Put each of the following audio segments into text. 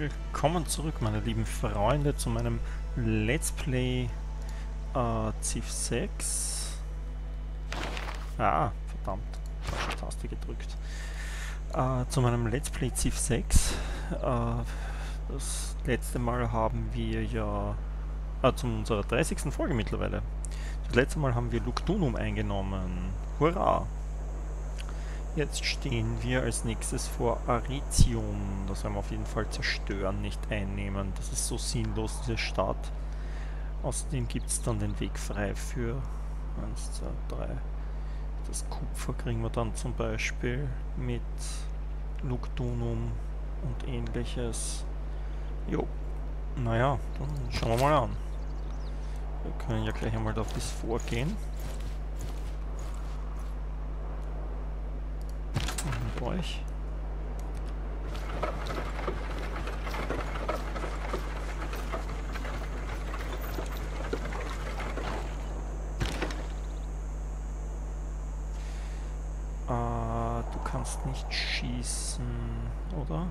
Willkommen zurück, meine lieben Freunde, zu meinem Let's Play Civ 6. Verdammt, falsche Taste gedrückt. Zu meinem Let's Play Civ 6. Das letzte Mal haben wir ja, zu unserer 30. Folge mittlerweile. Das letzte Mal haben wir Lugdunum eingenommen. Hurra! Jetzt stehen wir als nächstes vor Aritium. Das werden wir auf jeden Fall zerstören, nicht einnehmen. Das ist so sinnlos, diese Stadt. Außerdem gibt es dann den Weg frei für 1, 2, 3. Das Kupfer kriegen wir dann zum Beispiel mit Lugdunum und ähnliches. Jo, naja, dann schauen wir mal an. Wir können ja gleich einmal da bis vorgehen. Mit euch. Du kannst nicht schießen, oder?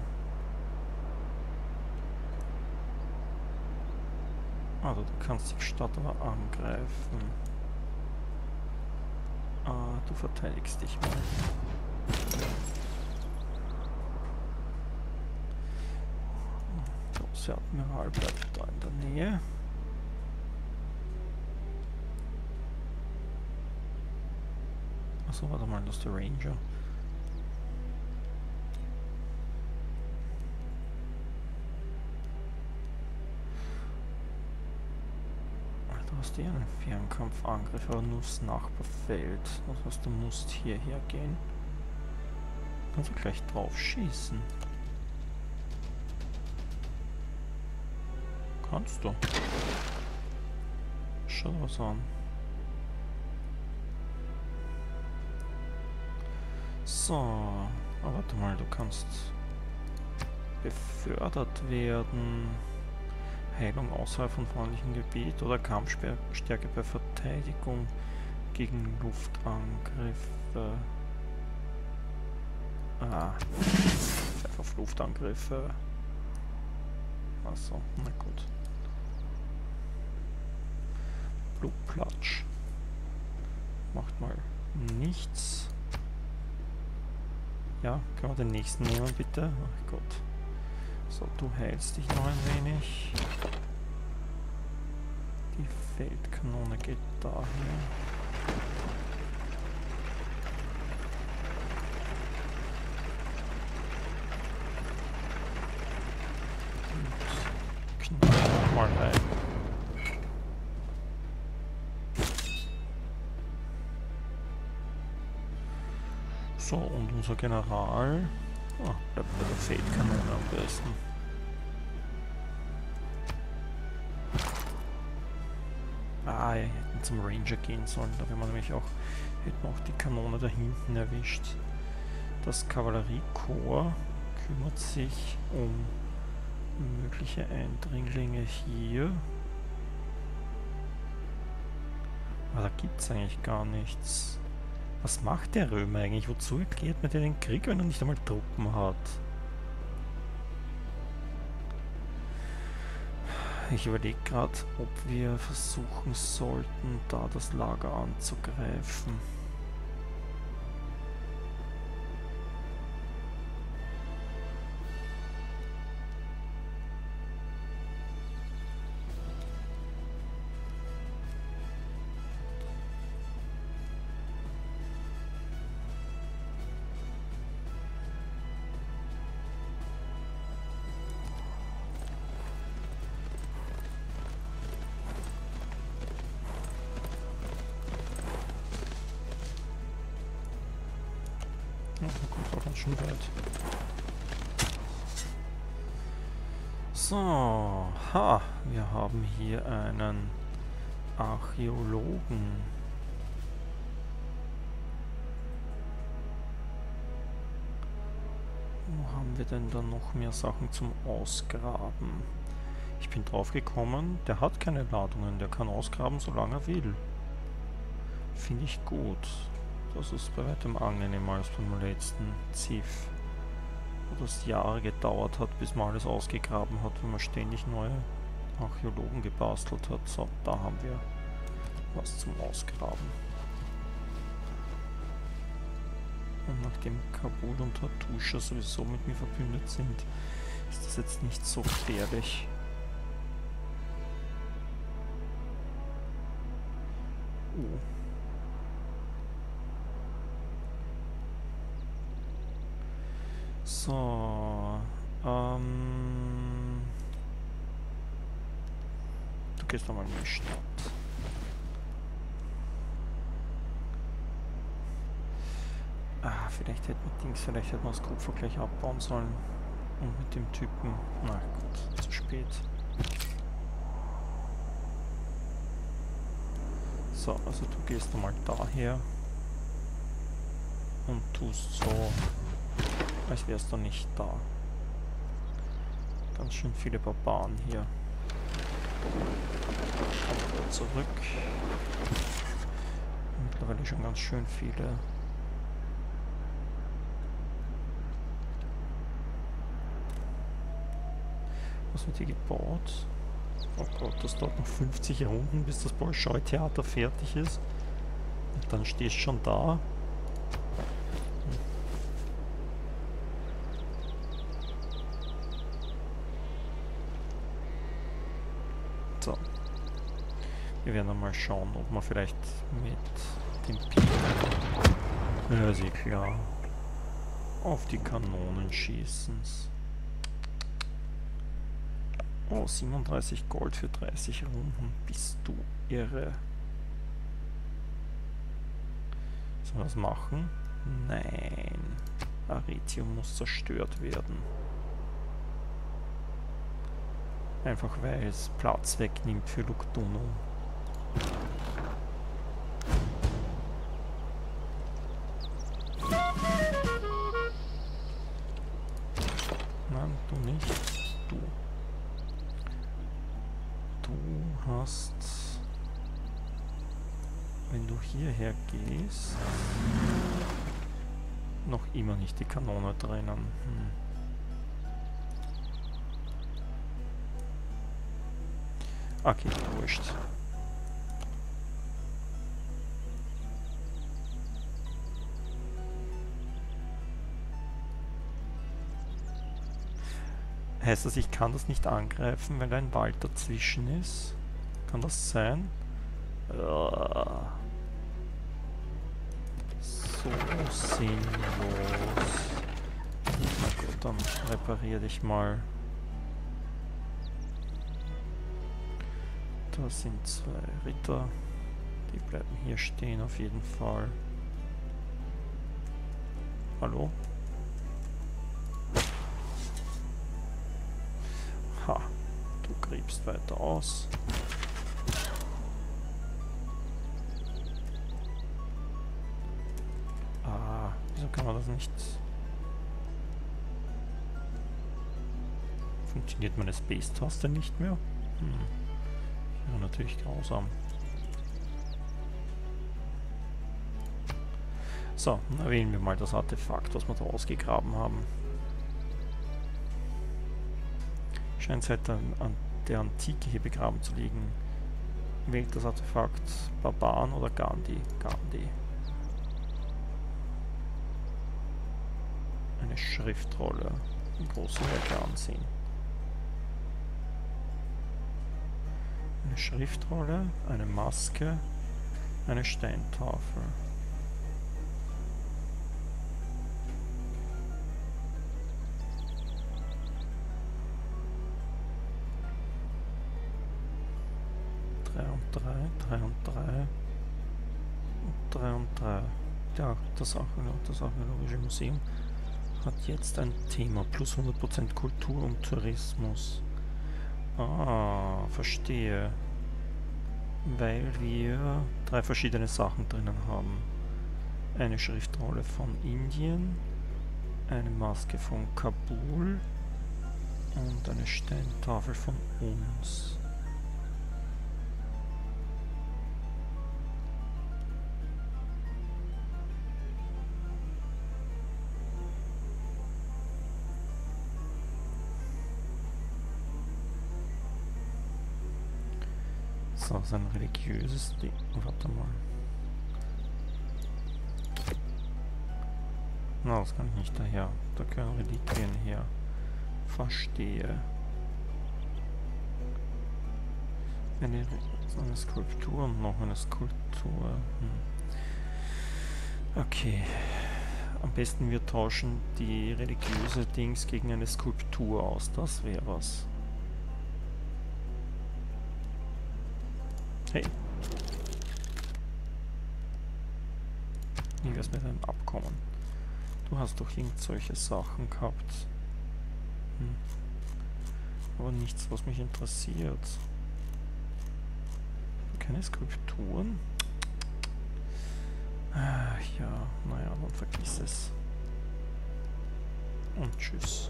Also du kannst die Stadt aber angreifen. Du verteidigst dich mal. Der Admiral bleibt da in der Nähe. Achso, warte mal, das ist der Ranger. Du hast hier einen Fernkampfangriff, aber nur das Nachbarfeld. Das heißt, du musst hierher gehen. Kannst du gleich drauf schießen. Kannst du. Schau was an. So, warte mal, du kannst befördert werden. Heilung außerhalb von freundlichem Gebiet oder Kampfstärke bei Verteidigung gegen Luftangriffe. Pfeif auf Luftangriffe. Achso, na gut. Blutplatsch. Macht mal nichts. Ja, können wir den nächsten nehmen, bitte? Ach Gott. So, du heilst dich noch ein wenig. Die Feldkanone geht dahin. Und knall mal rein. So, und unser General bleibt bei der Feldkanone am besten. Wir hätten zum Ranger gehen sollen, da wären wir nämlich auch, hätten auch die Kanone da hinten erwischt. Das Kavalleriekorps kümmert sich um mögliche Eindringlinge hier. Aber da gibt es eigentlich gar nichts. Was macht der Römer eigentlich? Wozu erklärt man den Krieg, wenn er nicht einmal Truppen hat? Ich überlege gerade, ob wir versuchen sollten, da das Lager anzugreifen. War ganz schön weit. So, wir haben hier einen Archäologen. Wo haben wir denn da noch mehr Sachen zum Ausgraben? Ich bin drauf gekommen, der hat keine Ladungen, der kann ausgraben, solange er will. Finde ich gut. Das ist bei weitem angenehmer als beim letzten Civ. das Jahre gedauert hat, bis man alles ausgegraben hat, wenn man ständig neue Archäologen gebastelt hat. So, da haben wir was zum Ausgraben. Und nachdem Kabul und Hattusha sowieso mit mir verbündet sind, ist das jetzt nicht so gefährlich. Oh. So, du gehst nochmal in die Stadt. Vielleicht hätte man das Kupfer gleich abbauen sollen. Und mit dem Typen, na gut, zu spät. So, also du gehst nochmal daher und tust so, als wärst du nicht da. Ganz schön viele Barbaren hier. Kommt wieder zurück. Mittlerweile schon ganz schön viele. Was wird hier gebaut? Oh Gott, das dauert noch 50 Runden, bis das Bolschoi-Theater fertig ist. Und dann stehst du schon da. So. Wir werden mal schauen, ob wir vielleicht mit dem Pik, ja, ist eh klar, auf die Kanonen schießen. Oh, 37 Gold für 30 Runden. Bist du irre? Sollen wir das machen? Nein. Arretium muss zerstört werden. Einfach weil es Platz wegnimmt für Lugdunum. Nein, du nicht. Du. Du hast, wenn du hierher gehst, noch immer nicht die Kanone drinnen. Okay, wurscht. Heißt das, ich kann das nicht angreifen, weil ein Wald dazwischen ist? Kann das sein? So sinnlos. Na gut, dann repariere dich mal. Da sind zwei Ritter. Die bleiben hier stehen auf jeden Fall. Hallo? Ha, du gräbst weiter aus. Ah, wieso kann man das nicht? Funktioniert meine Space-Taste nicht mehr? Ja, natürlich grausam. So, dann erwähnen wir mal das Artefakt, was wir da ausgegraben haben. Scheint seit an der Antike hier begraben zu liegen. Wählt das Artefakt Barbaren oder Gandhi? Gandhi. Eine Schriftrolle. Im großen Werke ansehen. Eine Schriftrolle, eine Maske, eine Steintafel. Drei und drei. Ja, das Archäologische Museum hat jetzt ein Thema, plus 100% Kultur und Tourismus. Ah, verstehe. Weil wir 3 verschiedene Sachen drinnen haben. Eine Schriftrolle von Indien, eine Maske von Kabul und eine Steintafel von uns. So, sein religiöses Ding. Warte mal. Na, das kann ich nicht daher. Da können Reliquien her. Verstehe. Eine Skulptur und noch eine Skulptur. Okay. Am besten wir tauschen die religiöse Dings gegen eine Skulptur aus. Das wäre was. Hey. Wie wär's mit einem Abkommen? Du hast doch irgend solche Sachen gehabt. Aber nichts, was mich interessiert. Keine Skulpturen? Ach ja, naja, dann vergiss es. Und tschüss.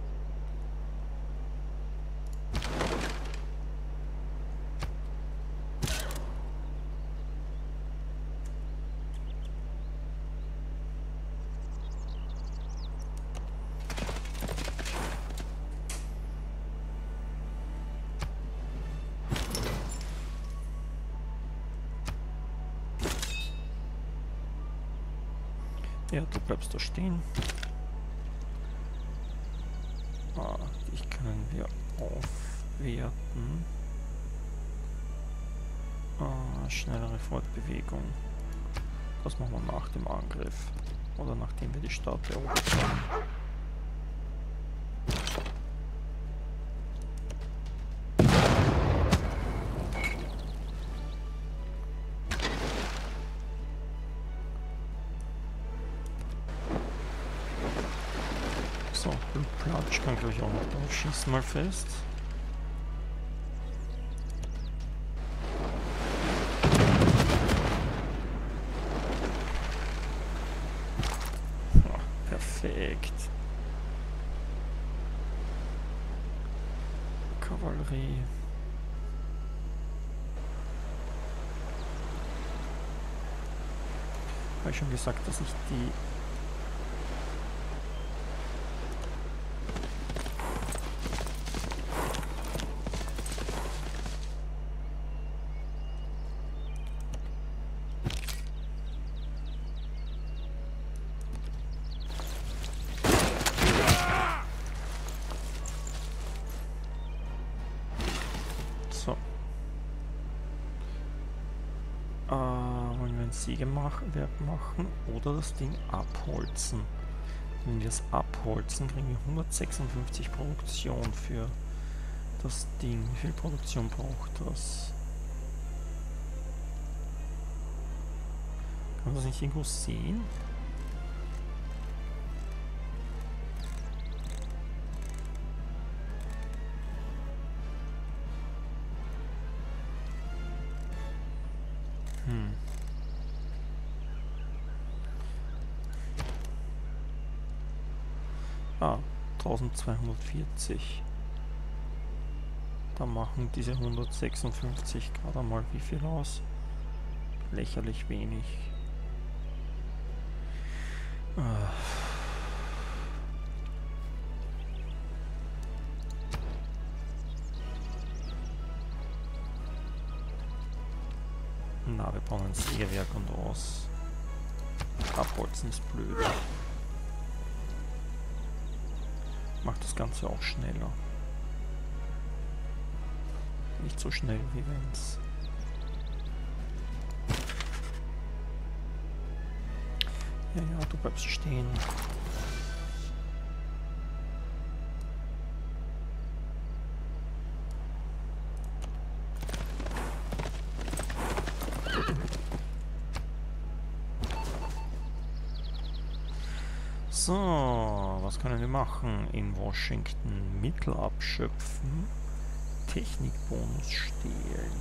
Ja, du bleibst da stehen. Dich können wir aufwerten. Schnellere Fortbewegung. Das machen wir nach dem Angriff. Oder nachdem wir die Stadt erobert haben. So, Platsch kann glaube ich auch noch drauf schießen, mal fest. Ja, perfekt. Kavallerie. Habe ich schon gesagt, dass ich die wollen wir ein Sägewerk machen oder das Ding abholzen. Wenn wir es abholzen, kriegen wir 156 Produktion für das Ding. Wie viel Produktion braucht das? Kann man das nicht irgendwo sehen? Ah, 1240. Da machen diese 156 gerade mal wie viel aus? Lächerlich wenig. Na, wir brauchen ein Sägewerk und aus. Abholzen ist blöd. Macht das Ganze auch schneller. Nicht so schnell wie wenn's. Ja, ja, du bleibst stehen. So, was können wir machen? In Washington Mittel abschöpfen, Technikbonus stehlen.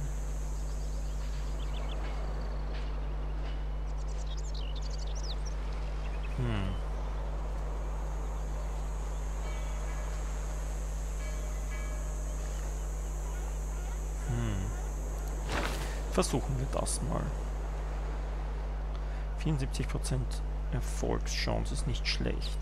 Versuchen wir das mal. 74% Erfolgschance ist nicht schlecht.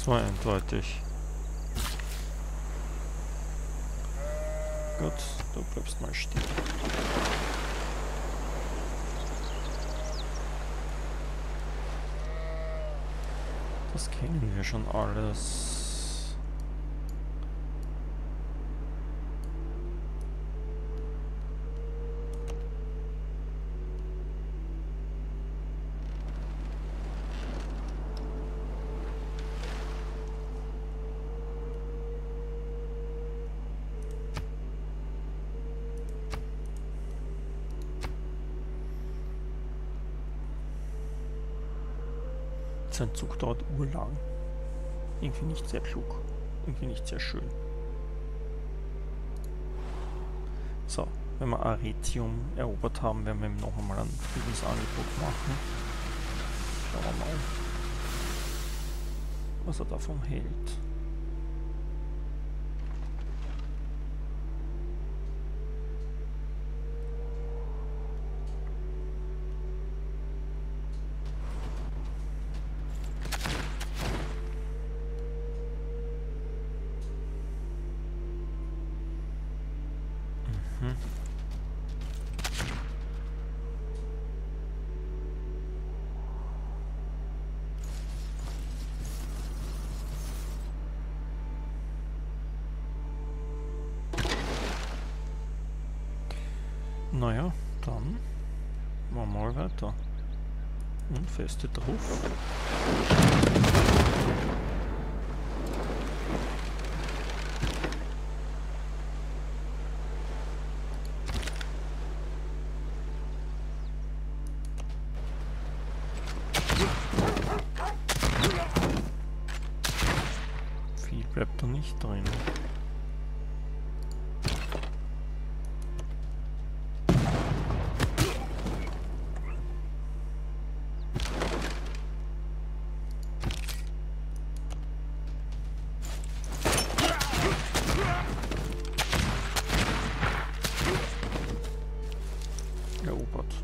Das war eindeutig. Gut, du bleibst mal stehen. Das kennen wir schon alles. Sein Zug dauert urlang. Irgendwie nicht sehr klug. Irgendwie nicht sehr schön. So, wenn wir Arretium erobert haben, werden wir ihm noch einmal ein Friedensangebot machen. Schauen wir mal, was er davon hält. Naja, dann machen wir mal weiter. Und feste drauf. Viel bleibt da nicht drin. Erobert.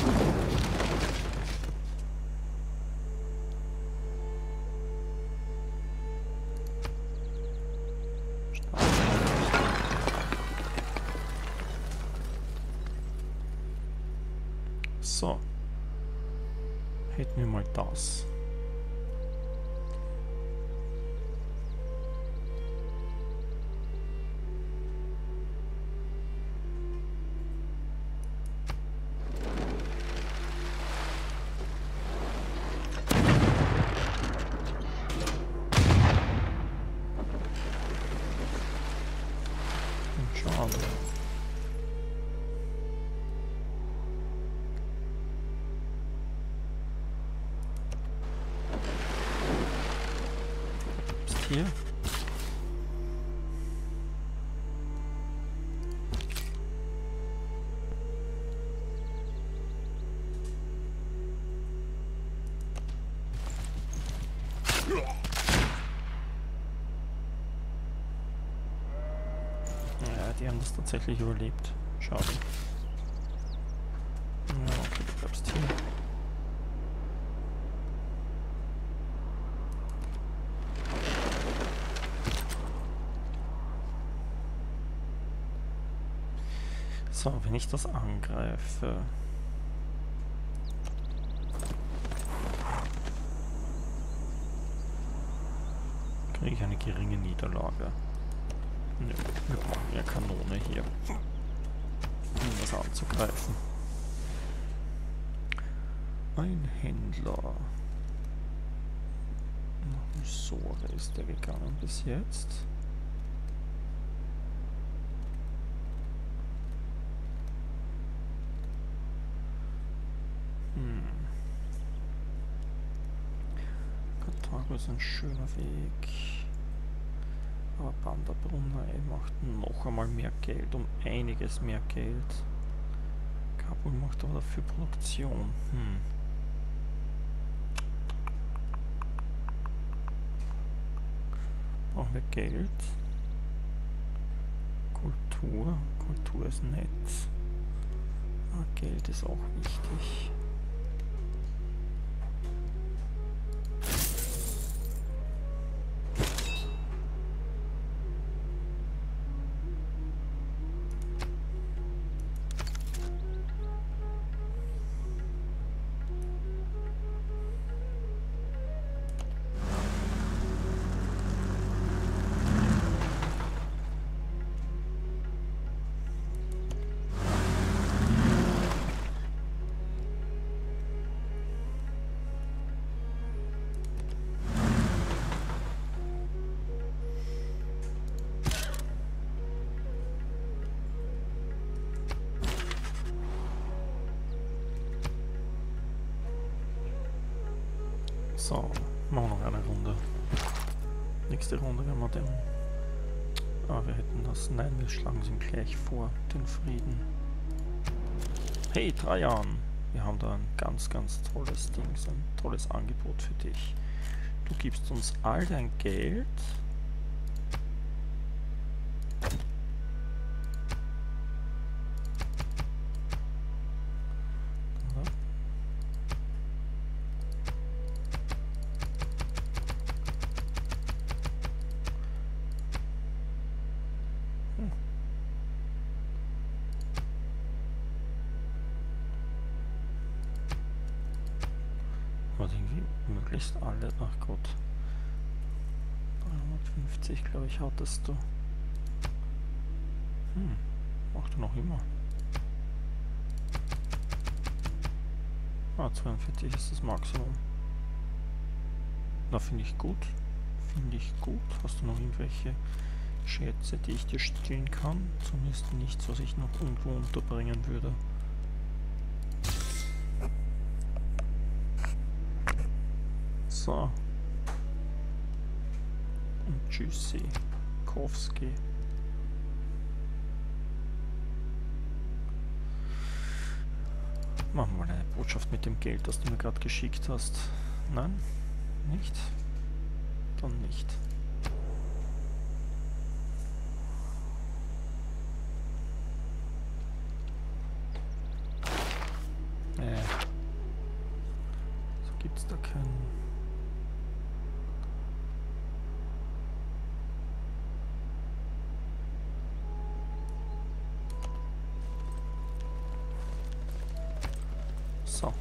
So. Hätten wir mal das. Schade. Ist hier? Ja, die haben das tatsächlich überlebt. Schade. Ja, okay, du bleibst hier. So, wenn ich das angreife... kriege ich eine geringe Niederlage. Nö, wir brauchen ja Kanone hier, um das anzugreifen. Ein Händler. Nach Mysore ist der gegangen bis jetzt. Karthago ist ein schöner Weg. Aber Banda Brunei macht noch einmal mehr Geld, um einiges mehr Geld. Kabul macht aber dafür Produktion. Brauchen wir Geld? Kultur. Kultur ist nett. Aber Geld ist auch wichtig. So, machen wir noch eine Runde. Nächste Runde werden wir den... Ah, wir hätten das... Nein, wir schlagen sie ihm gleich vor, den Frieden. Hey, Trajan! Wir haben da ein ganz, ganz tolles Ding, so ein tolles Angebot für dich. Du gibst uns all dein Geld. Was irgendwie möglichst alle. Ach Gott. 350, glaube ich, hattest du. Macht er noch immer. Ah, 42 ist das Maximum. Na, finde ich gut. Finde ich gut. Hast du noch irgendwelche Schätze, die ich dir stehlen kann? Zumindest nichts, was ich noch irgendwo unterbringen würde. So. Und tschüssi. Kowski. Machen wir mal eine Botschaft mit dem Geld, das du mir gerade geschickt hast. Nein? Nicht? Dann nicht. So gibt's da keinen. So.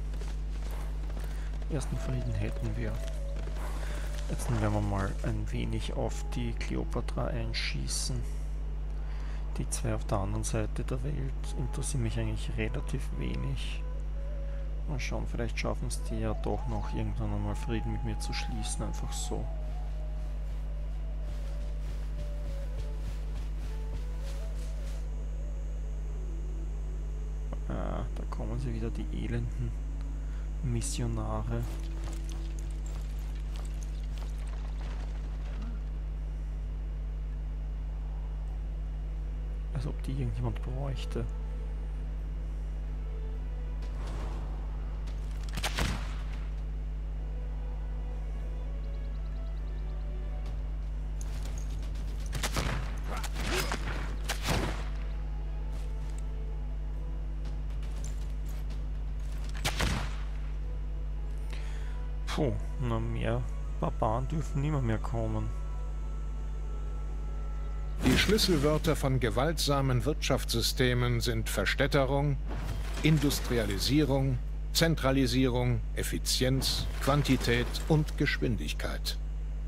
Ersten Frieden hätten wir. Jetzt werden wir mal ein wenig auf die Kleopatra einschießen. Die zwei auf der anderen Seite der Welt interessieren mich eigentlich relativ wenig. Mal schauen, vielleicht schaffen es die ja doch noch irgendwann einmal Frieden mit mir zu schließen, einfach so. Da kommen sie wieder, die elenden Missionare. Als ob die irgendjemand bräuchte. Puh, na mehr Barbaren dürfen nimmer mehr kommen. Die Schlüsselwörter von gewaltsamen Wirtschaftssystemen sind Verstädterung, Industrialisierung, Zentralisierung, Effizienz, Quantität und Geschwindigkeit.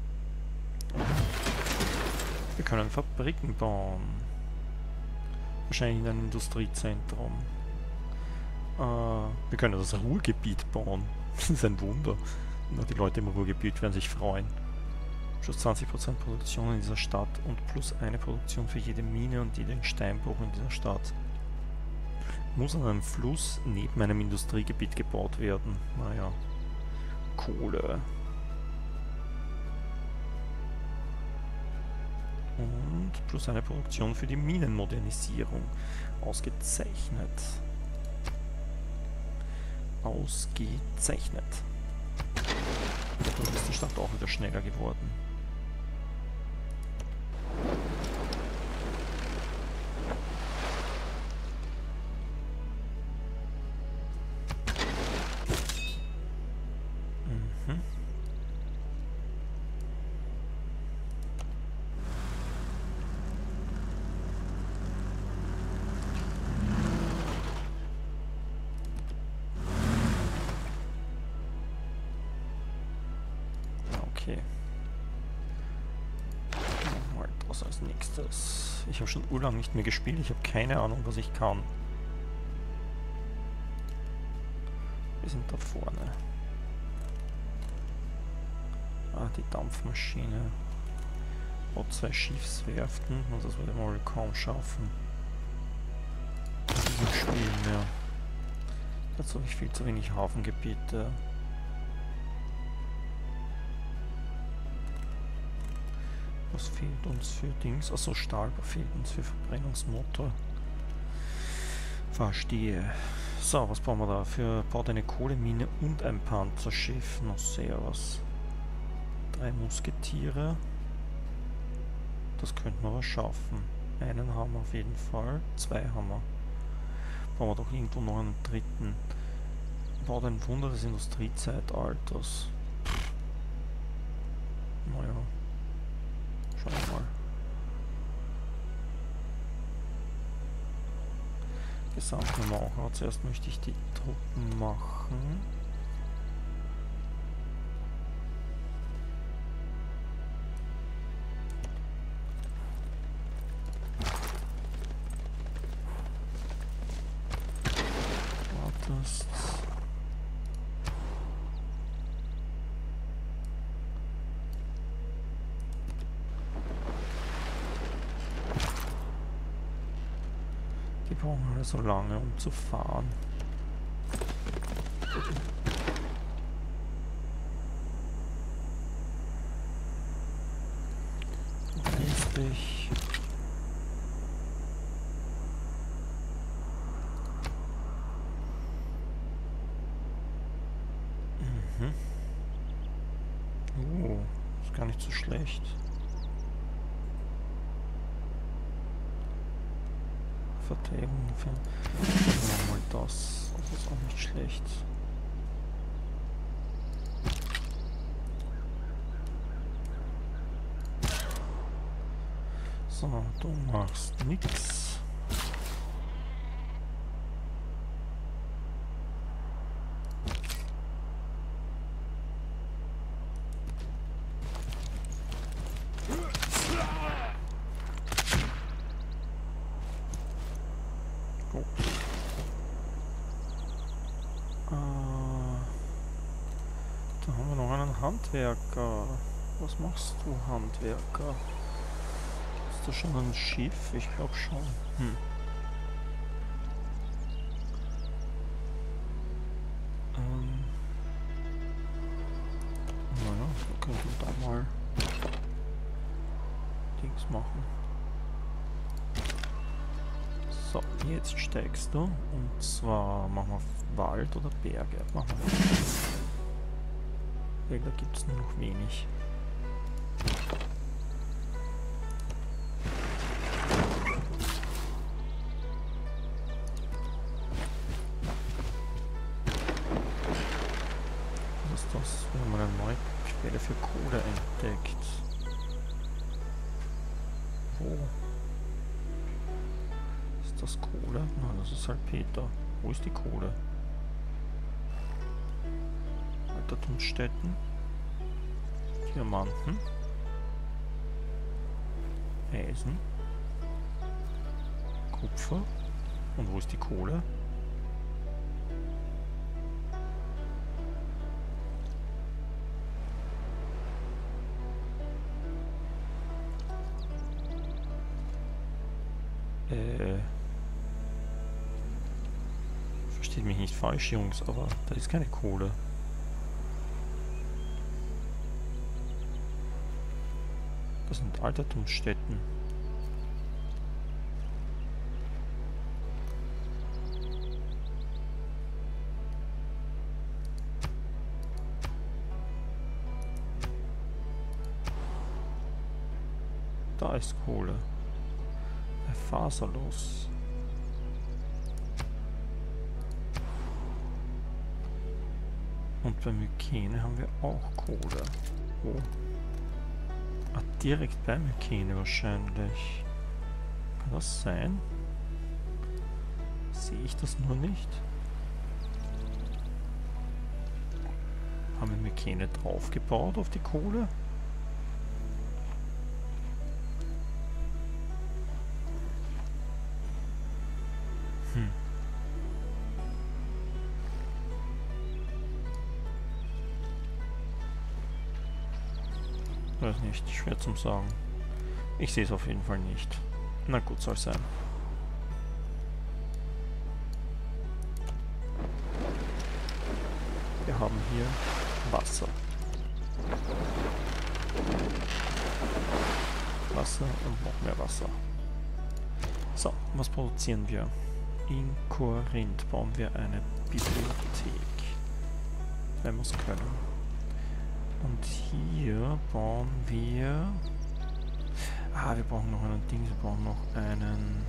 Wir können Fabriken bauen. Wahrscheinlich in einem Industriezentrum. Wir können das Ruhrgebiet bauen. Das ist ein Wunder. Die Leute im Ruhrgebiet werden sich freuen. Plus 20% Produktion in dieser Stadt und plus eine Produktion für jede Mine und jeden Steinbruch in dieser Stadt. Muss an einem Fluss neben einem Industriegebiet gebaut werden. Naja. Kohle. Und plus eine Produktion für die Minenmodernisierung. Ausgezeichnet. Ausgezeichnet. Dann ist die Stadt auch wieder schneller geworden. Mhm. Okay. Mal was als nächstes. Ich habe schon urlang nicht mehr gespielt. Ich habe keine Ahnung, was ich kann. Wir sind da vorne. Ah, die Dampfmaschine. Und 2 Schiffswerften. Und das würde man wohl kaum schaffen. In diesem Spiel mehr. Dazu habe ich viel zu wenig Hafengebiete. Was fehlt uns für Dings? Achso, Stahl fehlt uns für Verbrennungsmotor. Verstehe. So, was brauchen wir da? Für baut eine Kohlemine und ein Panzerschiff. Na sehr was. 3 Musketiere. Das könnten wir aber schaffen. Einen haben wir auf jeden Fall. 2 haben wir. Brauchen wir doch irgendwo noch einen dritten. Baut ein Wunder des Industriezeitalters. Naja. Schauen wir mal. Gesamtnummer auch. Zuerst möchte ich die Truppen machen. Wartest. Die brauchen alle so lange, um zu fahren. Richtig. Ist gar nicht so schlecht. Verteidigung für mal das. Das ist auch nicht schlecht. So, du machst nix. Gut. Da haben wir noch einen Handwerker. Was machst du, Handwerker? Ist das schon ein Schiff? Ich glaube schon. Naja, wir könnten da mal Dings machen. So, jetzt steigst du. Und zwar machen wir Wald oder Berge. Machen wir. Weil da gibt es nur noch wenig. Was ist das? Wir haben eine neue Quelle für Kohle entdeckt. Wo? Ist das Kohle? Nein, das ist Salpeter. Wo ist die Kohle? Altertumsstätten. Diamanten. Eisen. Kupfer. Und wo ist die Kohle? Versteht mich nicht falsch, Jungs, aber da ist keine Kohle. Das sind Altertumsstätten. Da ist Kohle. Faserlos. Und bei Mykene haben wir auch Kohle. Wo? Ah, direkt bei Mykene wahrscheinlich. Kann das sein? Sehe ich das nur nicht? Haben wir Mykene draufgebaut auf die Kohle? Weiß nicht, schwer zum sagen. Ich sehe es auf jeden Fall nicht. Na gut, soll sein. Wir haben hier Wasser. Wasser und noch mehr Wasser. So, was produzieren wir? In Korinth bauen wir eine Bibliothek, wenn wir es können. Und hier bauen wir... Ah, wir brauchen noch einen Ding, wir brauchen noch einen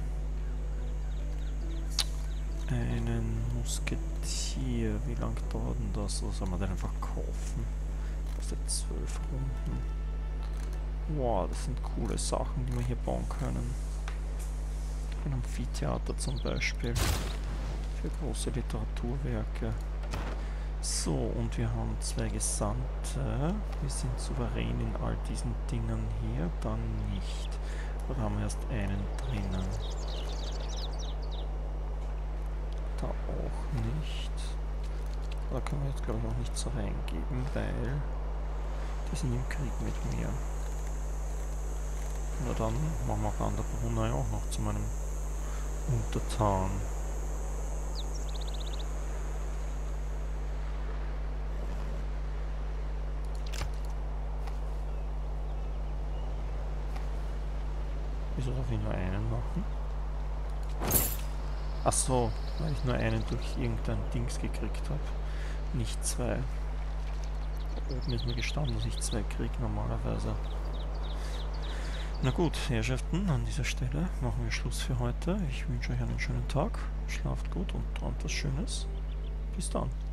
Musketier. Wie lang dauert denn das? Oder soll man den einfach kaufen? Das sind 12 Runden. Wow, das sind coole Sachen, die wir hier bauen können. Ein Amphitheater zum Beispiel. Für große Literaturwerke. So, und wir haben 2 Gesandte. Wir sind souverän in all diesen Dingen hier. Dann nicht. Oder haben wir erst einen drinnen? Da auch nicht. Da können wir jetzt, glaube ich, auch nichts reingeben, weil die sind im Krieg mit mir. Na dann machen wir Gander Brunei auch noch zu meinem Untertan. Wieso darf ich nur einen machen? Ach so, weil ich nur einen durch irgendein Dings gekriegt habe. Nicht 2. Oben ist mir gestanden, dass ich 2 kriege normalerweise. Na gut, Herrschaften, an dieser Stelle machen wir Schluss für heute. Ich wünsche euch einen schönen Tag, schlaft gut und träumt was Schönes. Bis dann.